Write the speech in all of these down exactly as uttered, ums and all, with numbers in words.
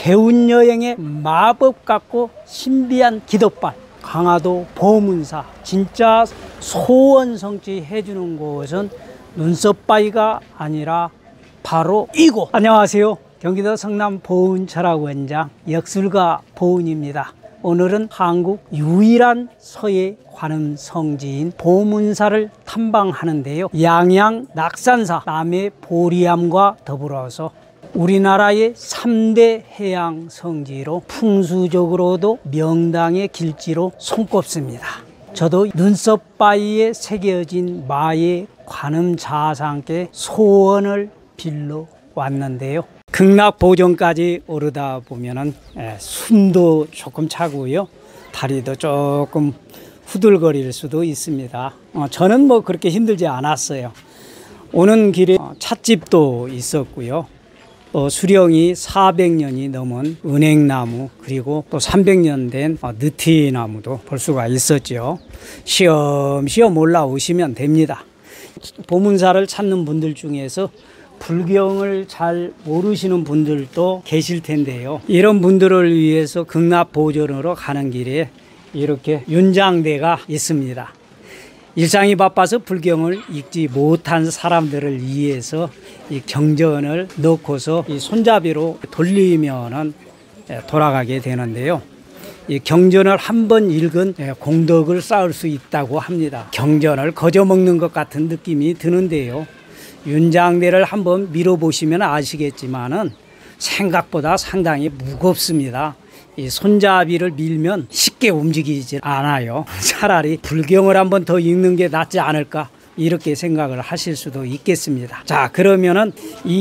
개운여행의 마법 같고 신비한 기덕발, 강화도 보문사. 진짜 소원 성취 해주는 곳은 눈썹바위가 아니라 바로 이곳. 안녕하세요, 경기도 성남 보은철학원장 역술가 보은입니다. 오늘은 한국 유일한 서해 관음 성지인 보문사를 탐방하는데요, 양양 낙산사, 남해 보리암과 더불어서 우리나라의 삼 대 해양 성지로 풍수적으로도 명당의 길지로 손꼽습니다. 저도 눈썹바위에 새겨진 마의 관음 자상께 소원을 빌러 왔는데요, 극락보정까지 오르다 보면은 예, 숨도 조금 차고요, 다리도 조금 후들거릴 수도 있습니다. 어, 저는 뭐 그렇게 힘들지 않았어요. 오는 길에 찻집도 있었고요, 또 수령이 사백 년이 넘은 은행나무, 그리고 또 삼백 년 된 느티나무도 볼 수가 있었죠. 시험시험 올라오시면 됩니다. 보문사를 찾는 분들 중에서 불경을 잘 모르시는 분들도 계실 텐데요, 이런 분들을 위해서 극락보전으로 가는 길에 이렇게 윤장대가 있습니다. 일상이 바빠서 불경을 읽지 못한 사람들을 위해서 이 경전을 넣고서 이 손잡이로 돌리면은 돌아가게 되는데요, 이 경전을 한 번 읽은 공덕을 쌓을 수 있다고 합니다. 경전을 거저먹는 것 같은 느낌이 드는데요, 윤장대를 한번 밀어보시면 아시겠지만은 생각보다 상당히 무겁습니다. 이 손잡이를 밀면 쉽게 움직이지 않아요. 차라리 불경을 한번 더 읽는 게 낫지 않을까, 이렇게 생각을 하실 수도 있겠습니다. 자, 그러면은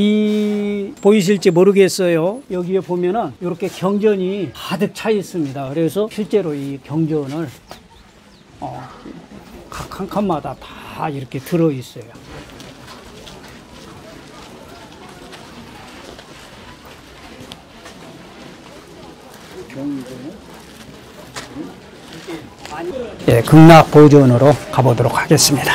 이 보이실지 모르겠어요, 여기에 보면은 이렇게 경전이 가득 차 있습니다. 그래서 실제로 이 경전을 어, 각 한 칸마다 다 이렇게 들어 있어요. 예, 극락보전으로 가보도록 하겠습니다.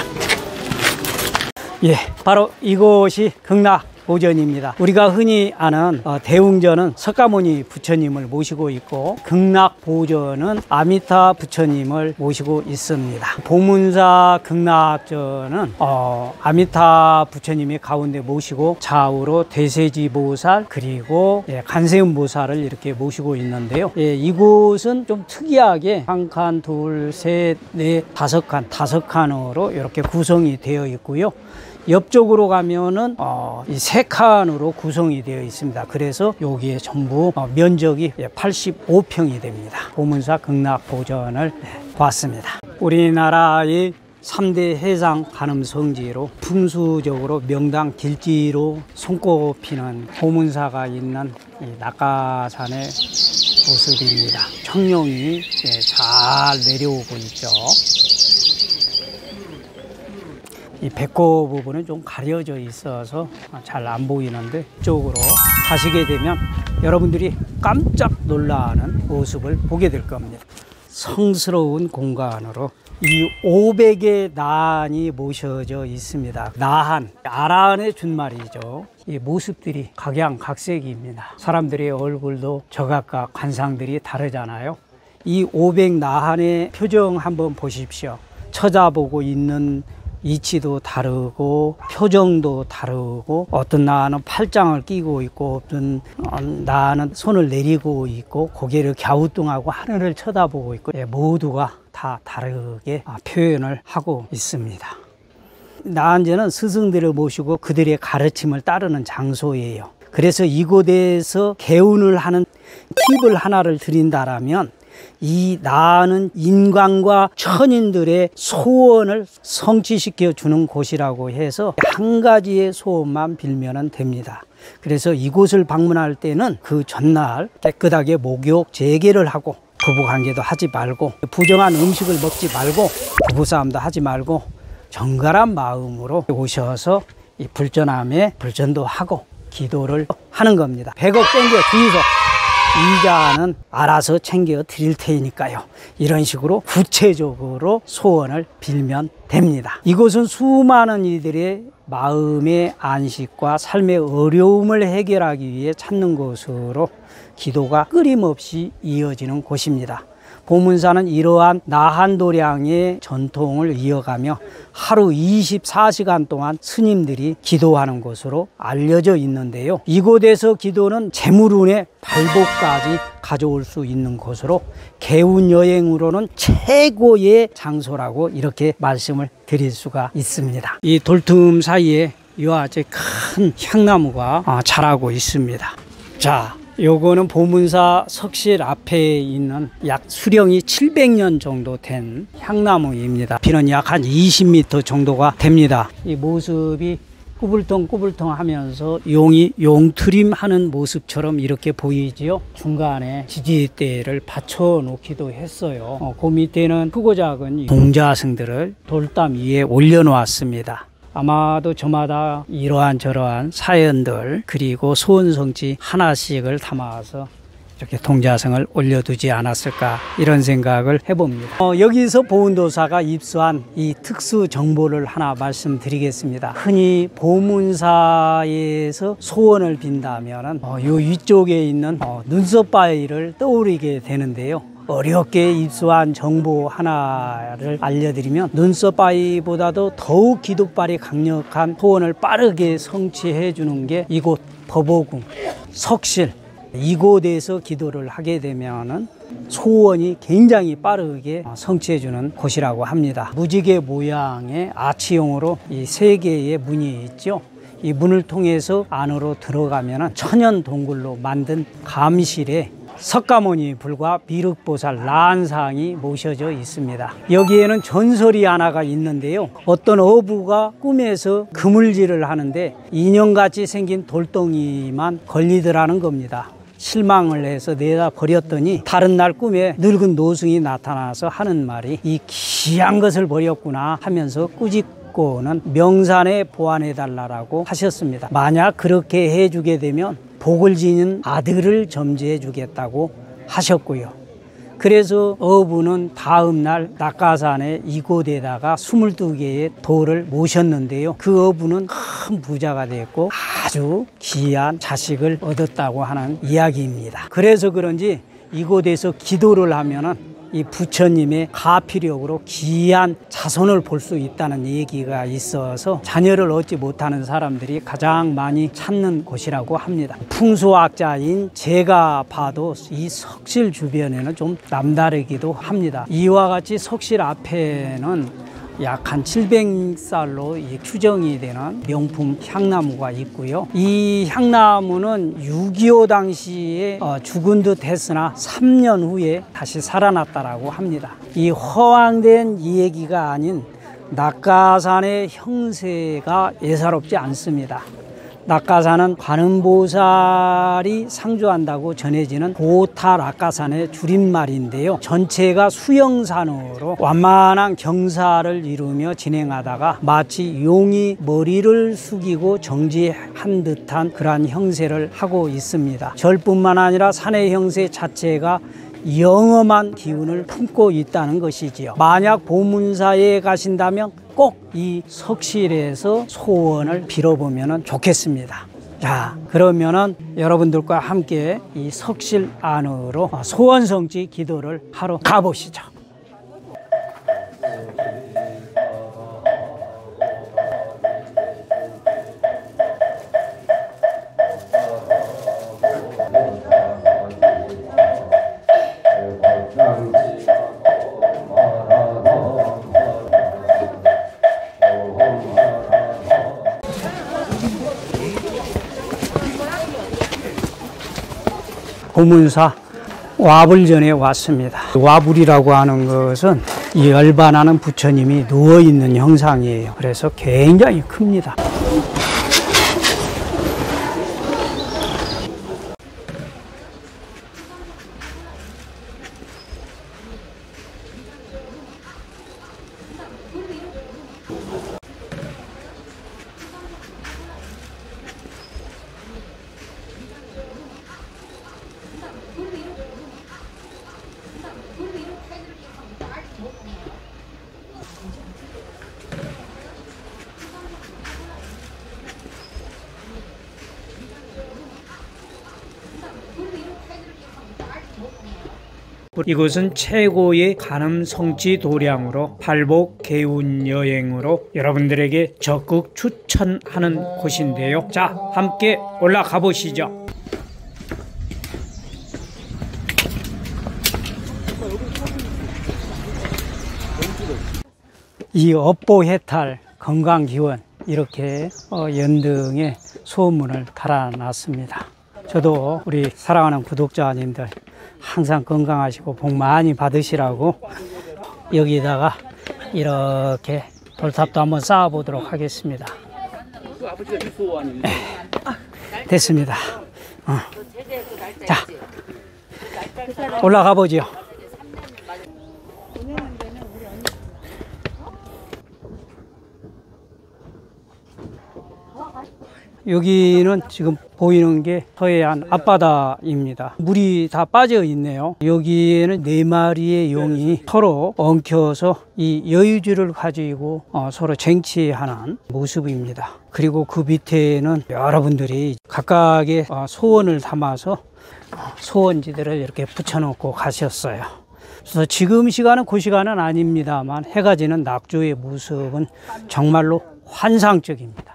예, 바로 이곳이 극락보전입니다. 우리가 흔히 아는 어, 대웅전은 석가모니 부처님을 모시고 있고, 극락보전은 아미타 부처님을 모시고 있습니다. 보문사 극락전은 어, 아미타 부처님이 가운데 모시고 좌우로 대세지보살, 그리고 예, 관세음보살을 이렇게 모시고 있는데요, 예, 이곳은 좀 특이하게 한 칸, 둘, 셋, 넷, 다섯 칸, 다섯 칸으로 이렇게 구성이 되어 있고요, 옆쪽으로 가면은 어, 이 세 칸으로 구성이 되어 있습니다. 그래서 여기에 전부 어, 면적이 팔십오 평이 됩니다. 보문사 극락보전을 봤습니다. 우리나라의 삼 대 해상 관음 성지로 풍수적으로 명당 길지로 손꼽히는 보문사가 있는 이 낙가산의 모습입니다. 청룡이 예, 잘 내려오고 있죠. 이 배꼽 부분은 좀 가려져 있어서 잘 안 보이는데, 이쪽으로 가시게 되면 여러분들이 깜짝 놀라는 모습을 보게 될 겁니다. 성스러운 공간으로 이 오백의 나한이 모셔져 있습니다. 나한, 아라한의 준말이죠. 이 모습들이 각양각색입니다. 사람들의 얼굴도 저각각 관상들이 다르잖아요. 이 오백 나한의 표정 한번 보십시오. 쳐다보고 있는 이치도 다르고 표정도 다르고, 어떤 나는 팔짱을 끼고 있고, 어떤 나는 손을 내리고 있고, 고개를 갸우뚱하고 하늘을 쳐다보고 있고, 모두가 다 다르게 표현을 하고 있습니다. 나한제는 스승들을 모시고 그들의 가르침을 따르는 장소예요. 그래서 이곳에서 개운을 하는 팁을 하나를 드린다라면, 이 나는 인간과 천인들의 소원을 성취시켜 주는 곳이라고 해서 한 가지의 소원만 빌면 됩니다. 그래서 이곳을 방문할 때는 그 전날 깨끗하게 목욕 재개를 하고, 부부관계도 하지 말고, 부정한 음식을 먹지 말고, 부부싸움도 하지 말고, 정갈한 마음으로 오셔서 이 불전함에 불전도 하고 기도를 하는 겁니다. 백억 땡겨 주이소, 이자는 알아서 챙겨 드릴 테니까요. 이런 식으로 구체적으로 소원을 빌면 됩니다. 이곳은 수많은 이들의 마음의 안식과 삶의 어려움을 해결하기 위해 찾는 곳으로 기도가 끊임없이 이어지는 곳입니다. 보문사는 이러한 나한도량의 전통을 이어가며 하루 이십사 시간 동안 스님들이 기도하는 곳으로 알려져 있는데요. 이곳에서 기도는 재물운의 발복까지 가져올 수 있는 곳으로 개운여행으로는 최고의 장소라고 이렇게 말씀을 드릴 수가 있습니다. 이 돌틈 사이에 이와 같이 큰 향나무가 자라고 있습니다. 자, 요거는 보문사 석실 앞에 있는 약 수령이 칠백 년 정도 된 향나무입니다. 비는 약 한 이십 미터 정도가 됩니다. 이 모습이 꾸불텅꾸불텅 하면서 용이 용트림 하는 모습처럼 이렇게 보이지요. 중간에 지지대를 받쳐 놓기도 했어요. 어, 그 밑에는 크고 작은 동자승들을 돌담 위에 올려놓았습니다. 아마도 저마다 이러한 저러한 사연들 그리고 소원성취 하나씩을 담아서 이렇게 동자성을 올려두지 않았을까 이런 생각을 해봅니다. 어, 여기서 보은도사가 입수한 이 특수 정보를 하나 말씀드리겠습니다. 흔히 보문사에서 소원을 빈다면 어, 요 위쪽에 있는 어, 눈썹바위를 떠오르게 되는데요. 어렵게 입수한 정보 하나를 알려드리면 눈썹바위보다도 더욱 기도발이 강력한 소원을 빠르게 성취해 주는 게 이곳 법오궁 석실, 이곳에서 기도를 하게 되면은 소원이 굉장히 빠르게 성취해 주는 곳이라고 합니다. 무지개 모양의 아치형으로 이 세 개의 문이 있죠. 이 문을 통해서 안으로 들어가면은 천연 동굴로 만든 감실에 석가모니 불과 미륵보살 란상이 모셔져 있습니다. 여기에는 전설이 하나가 있는데요. 어떤 어부가 꿈에서 그물질을 하는데 인형같이 생긴 돌덩이만 걸리더라는 겁니다. 실망을 해서 내다 버렸더니 다른 날 꿈에 늙은 노승이 나타나서 하는 말이 이 귀한 것을 버렸구나 하면서 꾸짖고는 명산에 보완해달라고 하셨습니다. 만약 그렇게 해주게 되면 복을 지닌 아들을 점지해 주겠다고 하셨고요. 그래서 어부는 다음 날 낙가산에 이곳에다가 스물두 개의 돌을 모셨는데요. 그 어부는 큰 부자가 됐고 아주 귀한 자식을 얻었다고 하는 이야기입니다. 그래서 그런지 이곳에서 기도를 하면은 이 부처님의 가피력으로 귀한 자손을 볼 수 있다는 얘기가 있어서 자녀를 얻지 못하는 사람들이 가장 많이 찾는 곳이라고 합니다. 풍수학자인 제가 봐도 이 석실 주변에는 좀 남다르기도 합니다. 이와 같이 석실 앞에는 약 한 칠백 살로 추정이 되는 명품 향나무가 있고요. 이 향나무는 육이오 당시에 죽은 듯 했으나 삼 년 후에 다시 살아났다라고 합니다. 이 허황된 이 얘기가 아닌 낙가산의 형세가 예사롭지 않습니다. 낙가산은 관음보살이 상주한다고 전해지는 고타 낙가산의 줄임말인데요. 전체가 수영산으로 완만한 경사를 이루며 진행하다가 마치 용이 머리를 숙이고 정지한 듯한 그러한 형세를 하고 있습니다. 절뿐만 아니라 산의 형세 자체가 영험한 기운을 품고 있다는 것이지요. 만약 보문사에 가신다면 꼭 이 석실에서 소원을 빌어보면 좋겠습니다. 자, 그러면은 여러분들과 함께 이 석실 안으로 소원성취 기도를 하러 가보시죠. 보문사 와불전에 왔습니다. 와불이라고 하는 것은 이 열반하는 부처님이 누워있는 형상이에요. 그래서 굉장히 큽니다. 이곳은 최고의 간음성지 도량으로 팔복 개운 여행으로 여러분들에게 적극 추천하는 곳인데요. 자, 함께 올라가 보시죠. 이 업보해탈 건강기원 이렇게 연등에 소문을 달아놨습니다. 저도 우리 사랑하는 구독자님들 항상 건강하시고 복 많이 받으시라고 여기다가 이렇게 돌탑도 한번 쌓아 보도록 하겠습니다. 됐습니다. 어. 자, 올라가 보죠. 여기는 지금 보이는 게 서해안 앞바다입니다. 물이 다 빠져 있네요. 여기에는 네 마리의 용이 서로 엉켜서 이 여유주를 가지고 어, 서로 쟁취하는 모습입니다. 그리고 그 밑에는 여러분들이 각각의 어, 소원을 담아서 소원지들을 이렇게 붙여놓고 가셨어요. 그래서 지금 시간은 그 시간은 아닙니다만 해가 지는 낙조의 모습은 정말로 환상적입니다.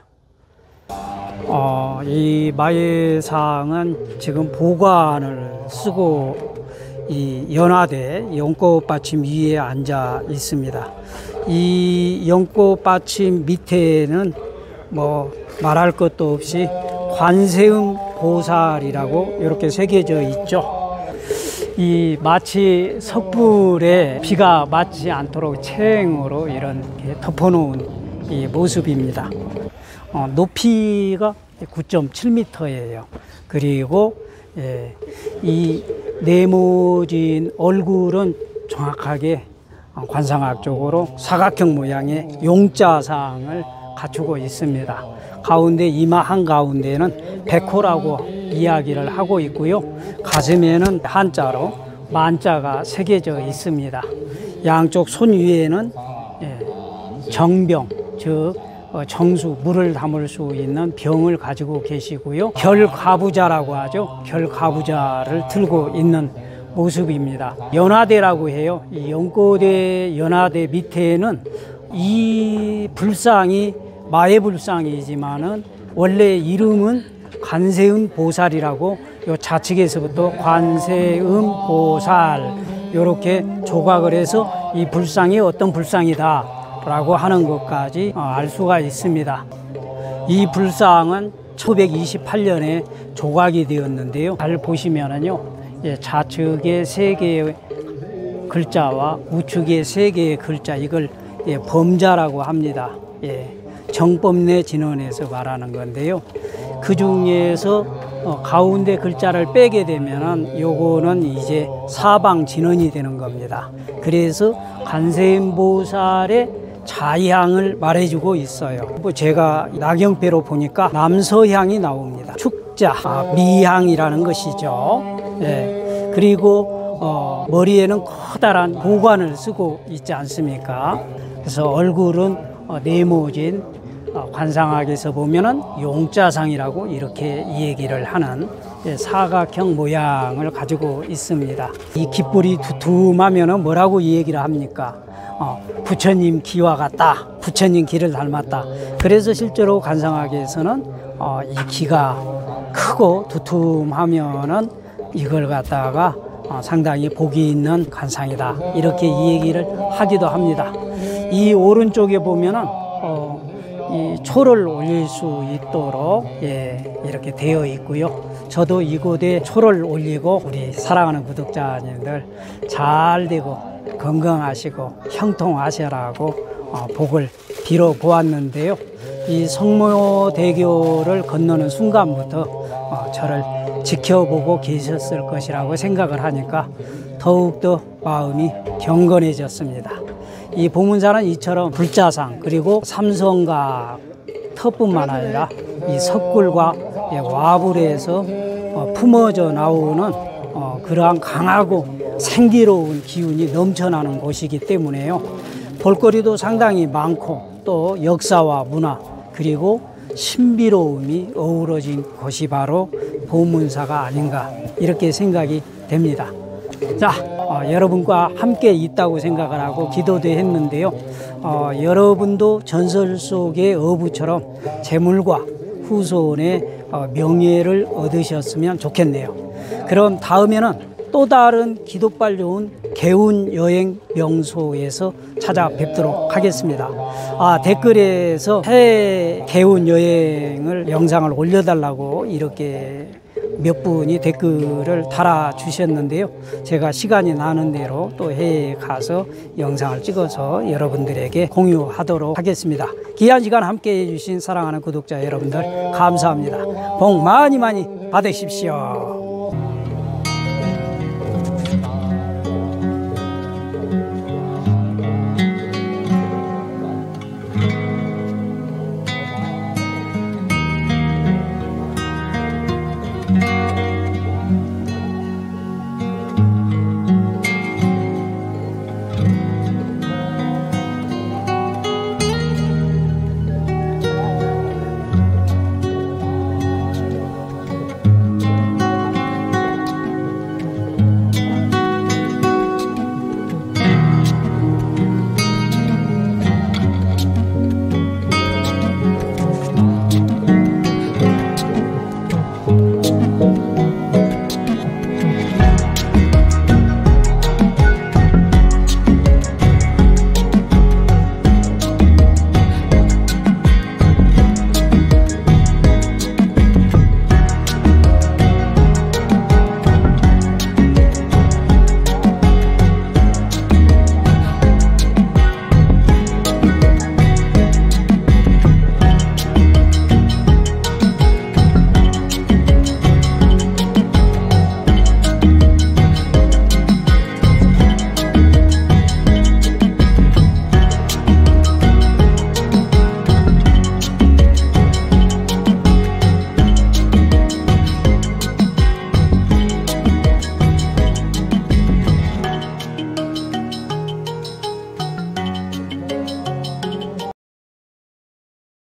어, 이 마예상은 지금 보관을 쓰고 이 연화대 연꽃받침 위에 앉아 있습니다. 이 연꽃받침 밑에는 뭐 말할 것도 없이 관세음 보살이라고 이렇게 새겨져 있죠. 이 마치 석불에 비가 맞지 않도록 체행으로 이렇게 덮어놓은 이 모습입니다. 어, 높이가 구 점 칠 미터예요. 그리고 예, 이 네모진 얼굴은 정확하게 관상학적으로 사각형 모양의 용자상을 갖추고 있습니다. 가운데 이마 한가운데는 백호라고 이야기를 하고 있고요. 가슴에는 한자로 만자가 새겨져 있습니다. 양쪽 손 위에는 예, 정병, 즉 어, 정수, 물을 담을 수 있는 병을 가지고 계시고요. 결가부자라고 하죠. 결가부자를 들고 있는 모습입니다. 연화대라고 해요. 이 연꽃의 연화대 밑에는 이 불상이 마예불상이지만은 원래 이름은 관세음 보살이라고 요 좌측에서부터 관세음 보살 이렇게 조각을 해서 이 불상이 어떤 불상이다 라고 하는 것까지 알 수가 있습니다. 이 불상은 천구백이십팔 년에 조각이 되었는데요. 잘 보시면은요, 좌측에 세 개의 글자와 우측에 세 개의 글자, 이걸 범자라고 합니다. 정법내 진원에서 말하는 건데요. 그 중에서 가운데 글자를 빼게 되면은 요거는 이제 사방 진원이 되는 겁니다. 그래서 관세음 보살의 자향을 말해주고 있어요. 제가 나경패로 보니까 남서향이 나옵니다. 축자, 아, 미향이라는 것이죠. 예. 그리고 어, 머리에는 커다란 보관을 쓰고 있지 않습니까? 그래서 얼굴은 어, 네모진 어, 관상학에서 보면은 용자상이라고 이렇게 얘기를 하는 예, 사각형 모양을 가지고 있습니다. 이 깃불이 두툼하면은 뭐라고 이 얘기를 합니까? 어, 부처님 기와 같다. 부처님 기를 닮았다. 그래서 실제로 관상학에서는 어, 이 기가 크고 두툼하면은 이걸 갖다가 어, 상당히 복이 있는 관상이다. 이렇게 이 얘기를 하기도 합니다. 이 오른쪽에 보면은 어, 이 초를 올릴 수 있도록 예, 이렇게 되어 있고요. 저도 이곳에 초를 올리고 우리 사랑하는 구독자님들 잘 되고 건강하시고 형통하시라고 어, 복을 빌어 보았는데요. 이 성모대교를 건너는 순간부터 어, 저를 지켜보고 계셨을 것이라고 생각을 하니까 더욱더 마음이 경건해졌습니다. 이 보문사는 이처럼 불자상 그리고 삼성각 터뿐만 아니라 이 석굴과 와불에서 어, 품어져 나오는 어, 그러한 강하고 생기로운 기운이 넘쳐나는 곳이기 때문에요. 볼거리도 상당히 많고 또 역사와 문화 그리고 신비로움이 어우러진 곳이 바로 보문사가 아닌가 이렇게 생각이 됩니다. 자, 어, 여러분과 함께 있다고 생각을 하고 기도도 했는데요. 어, 여러분도 전설 속의 어부처럼 재물과 후손의 어, 명예를 얻으셨으면 좋겠네요. 그럼 다음에는 또 다른 기도빨 좋은 개운 여행 명소에서 찾아뵙도록 하겠습니다. 아, 댓글에서 해외 개운 여행을 영상을 올려달라고 이렇게 몇 분이 댓글을 달아주셨는데요. 제가 시간이 나는 대로 또 해외에 가서 영상을 찍어서 여러분들에게 공유하도록 하겠습니다. 귀한 시간 함께 해주신 사랑하는 구독자 여러분들 감사합니다. 복 많이 많이 받으십시오.